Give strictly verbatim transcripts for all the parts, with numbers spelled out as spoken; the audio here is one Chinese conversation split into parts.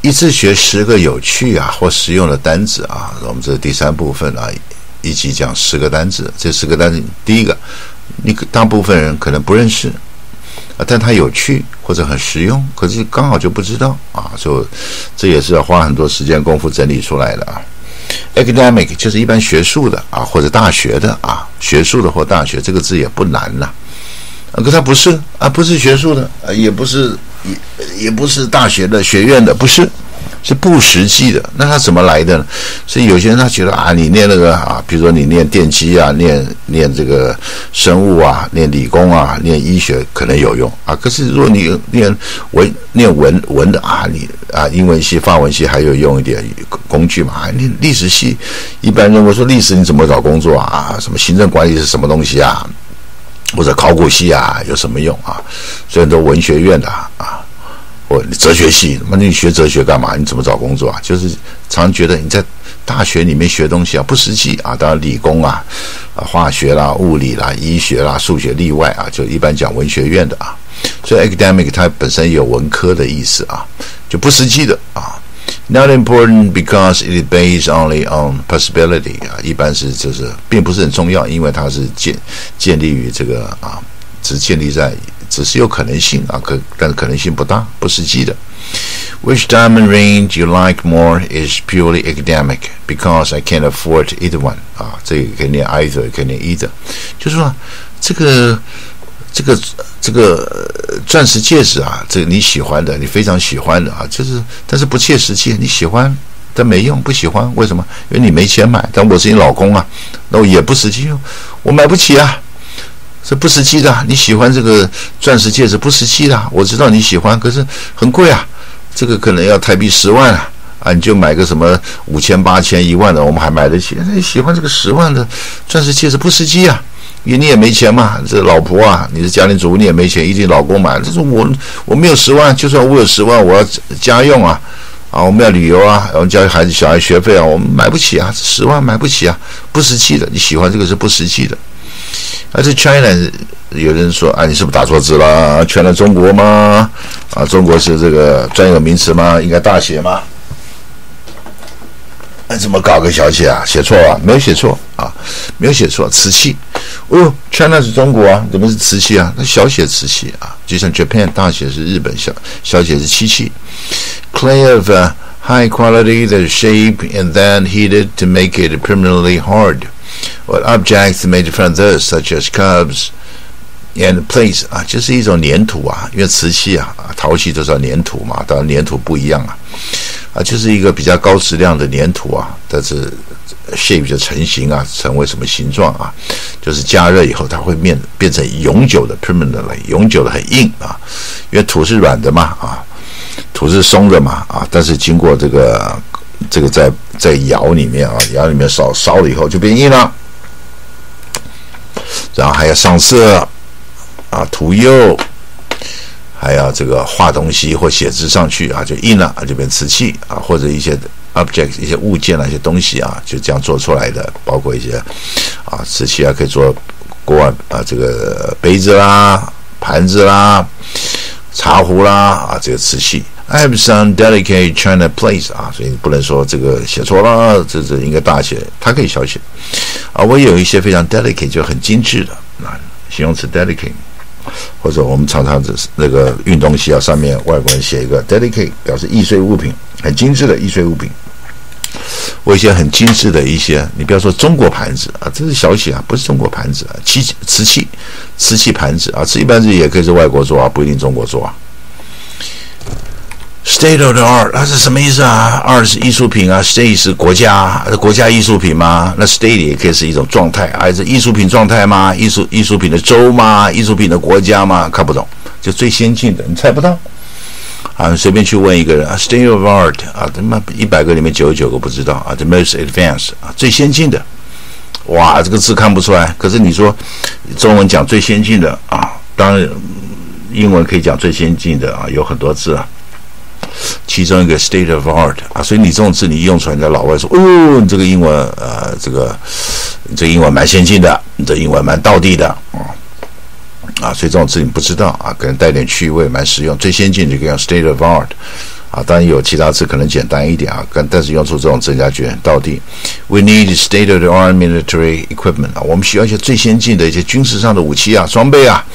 一次学十个有趣啊或实用的单字啊，我们这是第三部分啊，一集讲十个单字。这十个单字，第一个，你大部分人可能不认识啊，但它有趣或者很实用，可是刚好就不知道啊，所以这也是要花很多时间功夫整理出来的啊。Academic 就是一般学术的啊，或者大学的啊，学术的或大学这个字也不难呐、啊，可它不是啊，不是学术的，啊、也不是也也不是大学的学院的，不是，是不实际的。那它怎么来的呢？所以有些人他觉得啊，你念那个啊，比如说你念电机啊，念念这个生物啊，念理工啊，念医学可能有用啊。可是如果你念文念文文的啊，你啊英文系、法文系还有用一点工具嘛？啊，念历史系，一般认为说历史你怎么找工作啊？什么行政管理是什么东西啊？或者考古系啊有什么用啊？所以很多文学院的啊。或哲学系，那你学哲学干嘛？你怎么找工作啊？就是常觉得你在大学里面学东西啊不实际啊，当然理工啊、啊化学啦、物理啦、医学啦、数学例外啊，就一般讲文学院的啊。所以 academic 它本身有文科的意思啊，就不实际的啊。Not important because it is based only on possibility 啊，一般是就是并不是很重要，因为它是建建立于这个啊，只建立在。只是有可能性啊，可但是可能性不大，不实际的。Which diamond ring you like more is purely academic because I can't afford either one 啊，这个可以念 either， 可以念 either， 就是说这个这个这个钻石戒指啊，这个你喜欢的，你非常喜欢的啊，就是但是不切实际，你喜欢但没用，不喜欢为什么？因为你没钱买，但我是你老公啊，那我也不实际，我买不起啊。是不实际的，你喜欢这个钻石戒指不实际的，我知道你喜欢，可是很贵啊，这个可能要台币十万啊，啊，你就买个什么五千、八千、一万的，我们还买得起。你喜欢这个十万的钻石戒指不实际啊，因为你也没钱嘛，这老婆啊，你是家庭主妇，你也没钱，一定老公买。这是我我没有十万，就算我有十万，我要家用啊，啊，我们要旅游啊，我们教孩子小孩学费啊，我们买不起啊，十万买不起啊，不实际的，你喜欢这个是不实际的。而且 China 有人说啊，你是不是打错字了？全了中国吗？啊，中国是这个专有名词吗？应该大写吗？那怎么搞个小写啊？写错啊？没有写错啊，没有写错，瓷器。哦 ，China 是中国啊，怎么是瓷器啊？那小写瓷器啊，就像 Japan 大写是日本，小小写是漆器。Clay of、uh, high quality that shape and then heated to make it permanently hard.What objects made from this, such as cups and plates 啊，就是一种粘土啊，因为瓷器啊、陶器都是要粘土嘛，当然粘土不一样啊，啊，就是一个比较高质量的粘土啊，但是 shape 就成型啊，成为什么形状啊？就是加热以后它会变变成永久的 permanently， 永久的很硬啊，因为土是软的嘛啊，土是松的嘛啊，但是经过这个。这个在在窑里面啊，窑里面烧烧了以后就变硬了，然后还要上色啊，涂釉，还要这个画东西或写字上去啊，就硬了啊，就变瓷器啊，或者一些 object 一些物件啊，一些东西啊，就这样做出来的，包括一些啊瓷器啊，可以做锅碗啊，这个杯子啦、盘子啦、茶壶啦啊，这个瓷器。I have some delicate china plates 啊，所以你不能说这个写错了，这这应该大写，它可以小写啊。我有一些非常 delicate 就很精致的啊，形容词 delicate， 或者我们常常那个运动鞋啊上面外国人写一个 delicate 表示易碎物品，很精致的易碎物品。我一些很精致的一些，你不要说中国盘子啊，这是小写啊，不是中国盘子啊，漆瓷器瓷器盘子啊，瓷器盘子也可以是外国做啊，不一定中国做啊。State of the art 它是什么意思啊 ？art 是艺术品啊 ，state 是国家，国家艺术品吗？那 state 也可以是一种状态，还是艺术品状态吗？艺术艺术品的州吗？艺术品的国家吗？看不懂，就最先进的，你猜不到啊！随便去问一个人啊 ，state of art 啊，他妈一百个里面九十九个不知道啊 ，the most advanced 啊，最先进的，哇，这个字看不出来，可是你说中文讲最先进的啊，当然英文可以讲最先进的啊，有很多字啊。其中一个 state of art 啊，所以你这种字你用出来，在老外说，哦，你这个英文呃，这个你这个英文蛮先进的，你这英文蛮道地的啊、嗯、啊，所以这种字你不知道啊，可能带点趣味，蛮实用。最先进就可以用 state of art 啊，当然有其他字可能简单一点啊，但是用出这种增加句到底。We need state-of-the-art military equipment 啊，我们需要一些最先进的一些军事上的武器啊、装备啊。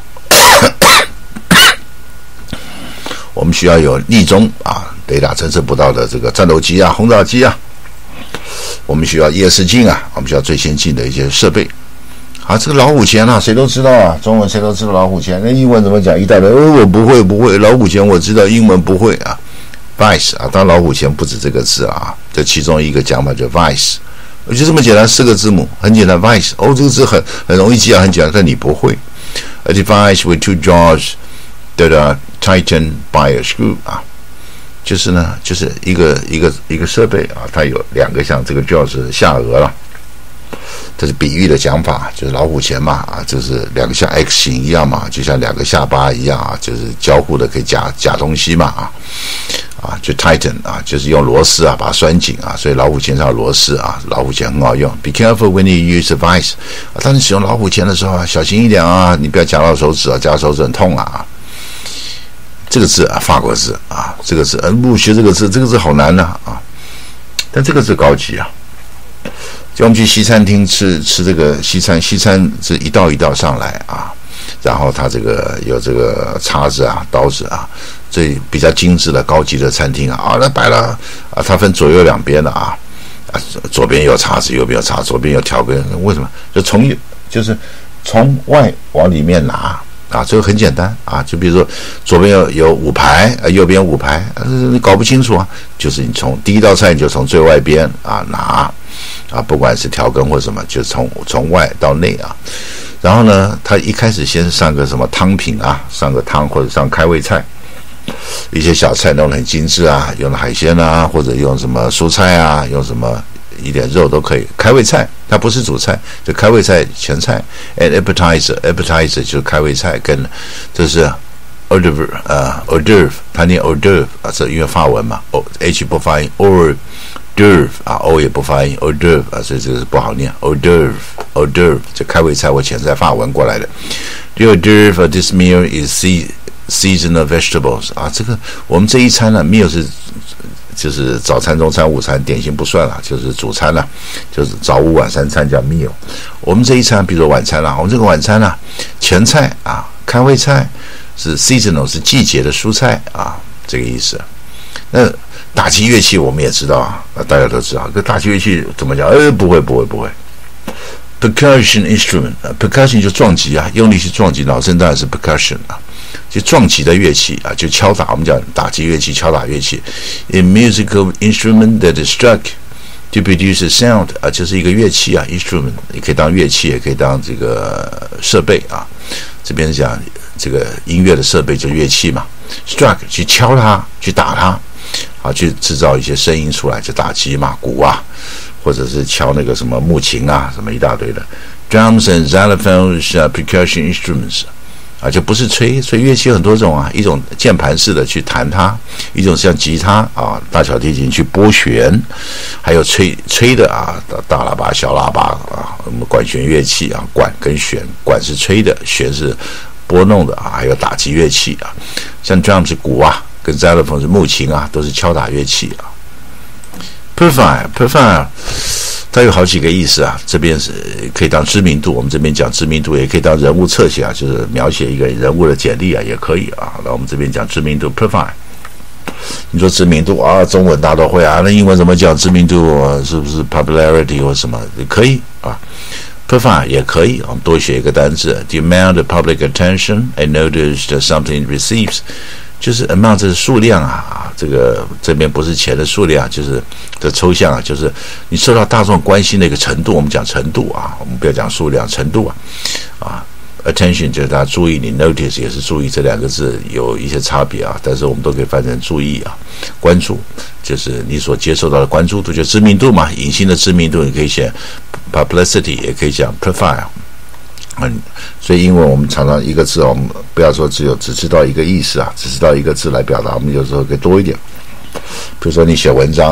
我们需要有逆中啊、雷达侦测不到的这个战斗机啊、轰炸机啊。我们需要夜视镜啊，我们需要最先进的一些设备。啊，这个老虎钳啊，谁都知道啊，中文谁都知道老虎钳。那英文怎么讲？一大堆，哦，我不会，不会，老虎钳我知道，英文不会啊。Vice 啊，当然老虎钳不止这个字啊，这其中一个讲法叫 Vice， 就这么简单，四个字母，很简单 ，Vice。哦，这个字很很容易记啊，很简单，但你不会。A device with two jaws that are tightened by a screw 啊。就是呢，就是一个一个一个设备啊，它有两个像这个就是下颚了，这是比喻的讲法，就是老虎钳嘛啊，就是两个像 X 型一样嘛，就像两个下巴一样啊，就是交互的可以夹夹东西嘛啊啊，就 tighten 啊，就是用螺丝啊把它拴紧啊，所以老虎钳上有螺丝啊，老虎钳很好用。Be careful when you use a vice 啊，当你使用老虎钳的时候啊，小心一点啊，你不要夹到手指啊，夹到手指很痛啊。这个字啊，法国字啊，这个字，呃，不学这个字，这个字好难呐 啊, 啊！但这个字高级啊。就我们去西餐厅吃吃这个西餐，西餐是一道一道上来啊，然后它这个有这个叉子啊、刀子啊，这比较精致的高级的餐厅啊，啊，那摆了啊，它分左右两边的啊，啊，左边有叉子，右边有叉，左边有调羹，为什么？就从就是从外往里面拿。啊，这个很简单啊，就比如说左边有有五排，呃，右边五排，呃，你搞不清楚啊，就是你从第一道菜你就从最外边啊拿啊，不管是调羹或什么，就从从外到内啊。然后呢，他一开始先上个什么汤品啊，上个汤或者上开胃菜，一些小菜弄得很精致啊，用了海鲜啊，或者用什么蔬菜啊，用什么。一点肉都可以，开胃菜它不是主菜，就开胃菜前菜 ，and appetizer appetizer 就是开胃菜，跟这是 hors d'oeuvre 呃 hors d'oeuvre 它念 hors d'oeuvre 啊，这因为法文嘛 ，o h 不发音 hors d'oeuvre 啊 ，o 也不发音 hors d'oeuvre 啊，所以这个是不好念 hors d'oeuvre hors d'oeuvre 就开胃菜或前菜法文过来的。The hors d'oeuvre of this meal is seasonal vegetables 啊，这个我们这一餐呢 meal 是。就是早餐、中餐、午餐，点心不算了，就是主餐了，就是早午晚三餐叫 meal。我们这一餐，比如说晚餐啦，我们这个晚餐啦，前菜啊，开胃菜是 seasonal 是季节的蔬菜啊，这个意思。那打击乐器我们也知道啊，大家都知道，这打击乐器怎么讲？呃，不会，不会，不会。Percussion instrument， 啊 percussion 就撞击啊，用力去撞击，脑声当然是 percussion 啊。就撞击的乐器啊，就敲打，我们讲打击乐器、敲打乐器。A musical instrument that is struck to produce a sound 啊，就是一个乐器啊 ，instrument 也可以当乐器，也可以当这个设备啊。这边讲这个音乐的设备就是乐器嘛 ，struck 去敲它，去打它，啊，去制造一些声音出来，就打击嘛，鼓啊，或者是敲那个什么木琴啊，什么一大堆的。Drums and xylophones are percussion instruments。啊，就不是吹，所以乐器有很多种啊，一种键盘式的去弹它，一种像吉他啊、大小提琴去拨弦，还有吹吹的啊，大喇叭、小喇叭啊，我们管弦乐器啊，管跟弦，管是吹的，弦是拨弄的啊，还有打击乐器啊，像 drum 是鼓啊，跟 xylophone 是木琴啊，都是敲打乐器啊。Profile profile 它有好几个意思啊，这边是可以当知名度，我们这边讲知名度，也可以当人物侧写啊，就是描写一个人物的简历啊，也可以啊。那我们这边讲知名度 profile， 你说知名度啊，中文大家都会啊，那英文怎么讲知名度？是不是 popularity 或什么？可以啊 ，profile 也可以，我们多学一个单字 ，the amount of public attention and notice that something receives。就是 amount 这是数量啊，这个这边不是钱的数量，就是这抽象啊，就是你受到大众关心的一个程度，我们讲程度啊，我们不要讲数量，程度啊，啊 ，attention 就是大家注意，你 notice 也是注意，这两个字有一些差别啊，但是我们都可以翻成注意啊，关注就是你所接受到的关注度，就知名度嘛，隐性的知名度，你可以写 publicity， 也可以讲 profile。嗯，所以英文我们常常一个字，我们不要说只有只知道一个意思啊，只知道一个字来表达，我们有时候可以多一点。比如说你写文章啊，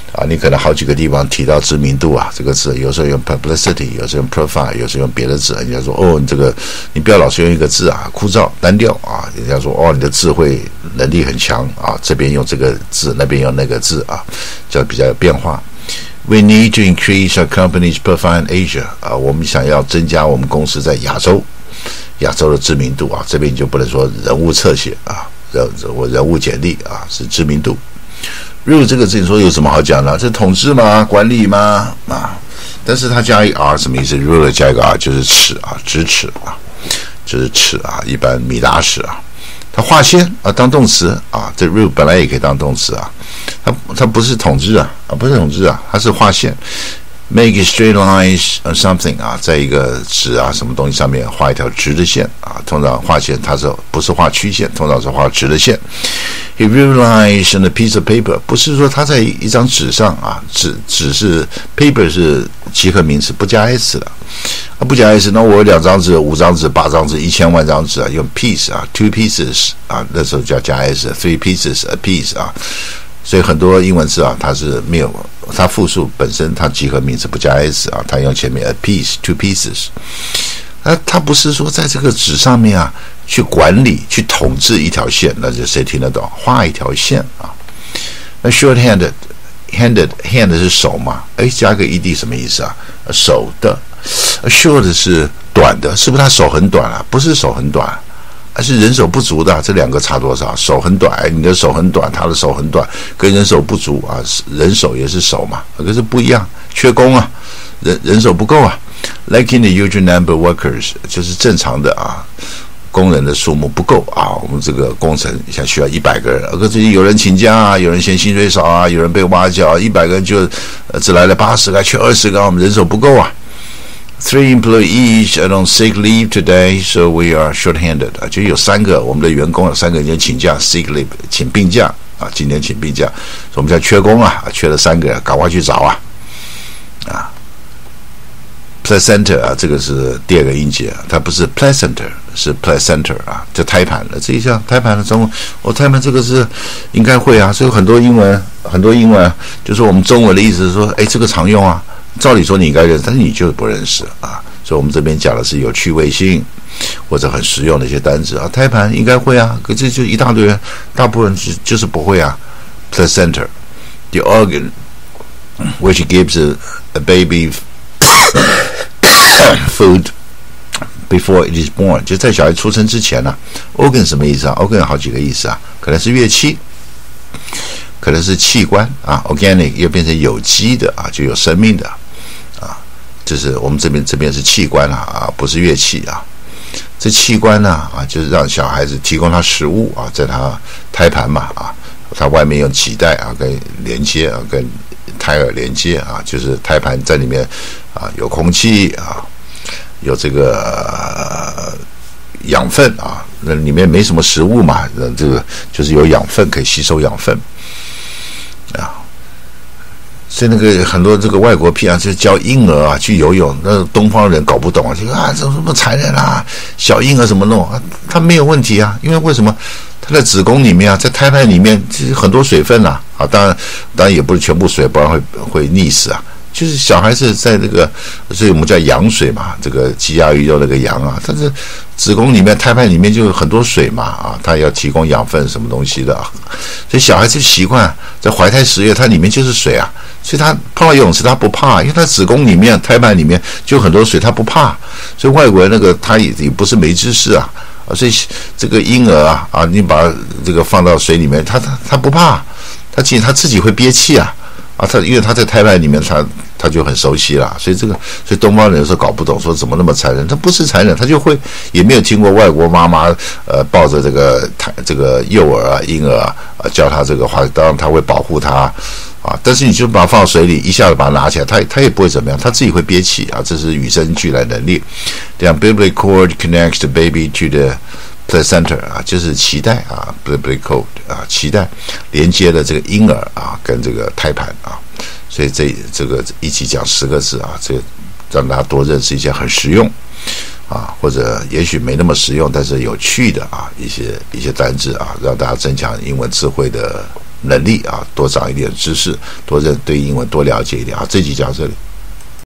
啊，你可能好几个地方提到知名度啊，这个字有时候用 publicity， 有时候用 profile， 有时候用别的字。人家说哦，你这个你不要老是用一个字啊，枯燥单调啊。人家说哦，你的智慧能力很强啊，这边用这个字，那边用那个字啊，叫比较有变化。We need to increase our company's profile in Asia 啊，我们想要增加我们公司在亚洲亚洲的知名度啊，这边你就不能说人物侧写啊，人我人物简历啊，是知名度。rule 这个字你说有什么好讲的？这统治吗？管理吗？啊，但是它加一个 r 什么意思 ？rule 加一个 r 就是尺啊，直尺啊，就是尺啊，一般米达尺啊。它划线啊，当动词啊，这 rule 本来也可以当动词啊。它它不是统治啊，啊不是统治啊，它是划线。Make a straight line or something 啊，在一个纸啊什么东西上面画一条直的线啊，通常画线它是不是画曲线，通常是画直的线。He realized on a piece of paper， 不是说他在一张纸上啊，纸纸是 paper 是集合名词，不加 s 的，啊不加 s， 那我有两张纸、五张纸、八张纸、一千万张纸啊，用 piece 啊 ，two pieces 啊，那时候就要加 s，three pieces a piece 啊。所以很多英文字啊，它是没有，它复数本身它集合名词不加 s 啊，它用前面 a piece two pieces， 那它不是说在这个纸上面啊去管理去统治一条线，那就谁听得懂？画一条线啊。那 short-handed handed hand 是手嘛？哎，加个 ed 什么意思啊？手的 short 是短的，是不是他手很短啊？不是手很短。还是人手不足的，这两个差多少？手很短，你的手很短，他的手很短，跟人手不足啊，人手也是手嘛，可是不一样，缺工啊，人人手不够啊。Lacking the usual number of workers， 就是正常的啊，工人的数目不够啊。我们这个工程现在需要一百个人，可是有人请假啊，有人嫌薪水少啊，有人被挖角，一百个人就、呃、只来了八十个，缺二十个，我们人手不够啊。Three employees are on sick leave today, so we are short-handed. 啊，就有三个我们的员工有三个人请假 ，sick leave 请病假啊，今天请病假，所以我们现在缺工啊，缺了三个人，赶快去找啊啊。Placenta 啊，这个是第二个音节，它不是 placenta， 是 placenta 啊，就胎盘了。这一项胎盘的中文，我、哦、胎盘这个是应该会啊，所以很多英文很多英文就是我们中文的意思是说，哎，这个常用啊。照理说你应该认识，但是你就是不认识啊，所以我们这边讲的是有趣味性或者很实用的一些单词啊。胎盘应该会啊，可这就一大堆人，大部分是就是不会啊。Placenta, the organ which gives a, a baby food before it is born， 就在小孩出生之前呢、啊。organ 什么意思啊 ？organ 有好几个意思啊，可能是乐器。可能是器官啊 ，organic 又变成有机的啊，就有生命的啊，就是我们这边这边是器官啊，不是乐器啊。这器官呢啊，就是让小孩子提供他食物啊，在他胎盘嘛啊，他外面用脐带啊跟连接啊，跟胎儿连接啊，就是胎盘在里面啊有空气啊，有这个、呃、养分啊，那里面没什么食物嘛，那这个就是有养分可以吸收养分。啊，所以那个很多这个外国屁啊，就教婴儿啊去游泳，那东方人搞不懂啊，就啊这什么残忍啊，小婴儿怎么弄啊？他没有问题啊，因为为什么？他在子宫里面啊，在胎盘里面其实很多水分啊，啊，当然当然也不是全部水，不然会会溺死啊。就是小孩子在这个，所以我们叫羊水嘛，这个鸡鸭鱼肉那个羊啊，但是子宫里面、胎盘里面就有很多水嘛，啊，它要提供养分什么东西的啊，所以小孩子习惯在怀胎十月，它里面就是水啊，所以他碰到游泳池他不怕，因为他子宫里面、胎盘里面就有很多水，他不怕，所以外国人那个他也也不是没知识啊，啊，所以这个婴儿啊啊，你把这个放到水里面，他他他不怕，他其实他自己会憋气啊。啊，他因为他在胎盘里面，他他就很熟悉了，所以这个，所以东方人有时候搞不懂，说怎么那么残忍？他不是残忍，他就会也没有听过外国妈妈呃抱着这个胎这个幼儿啊婴儿啊教他这个话，当然他会保护他啊，但是你就把他放到水里，一下子把他拿起来，他他也不会怎么样，他自己会憋气啊，这是与生俱来能力。这样 umbilical cord connects the baby to the placenta 啊，就是脐带啊 umbilical cord 啊，脐带连接了这个婴儿啊跟这个胎盘啊，所以这这个一起讲十个字啊，这个让大家多认识一些很实用啊，或者也许没那么实用，但是有趣的啊一些一些单字啊，让大家增强英文智慧的能力啊，多长一点知识，多认对英文多了解一点啊。这集讲到这里。